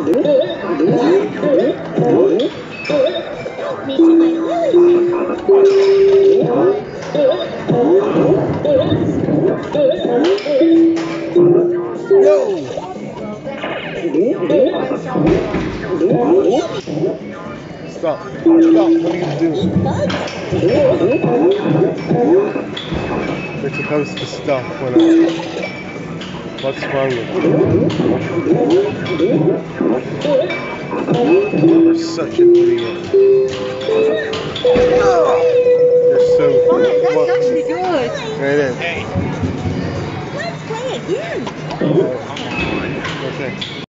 Me too, I Yo! Stop. Stop. What are you doing? You're supposed to stop when I... What's wrong with you? You're such an idiot. You're so... Fine, that's What? actually good. It is. Let's play again. Okay.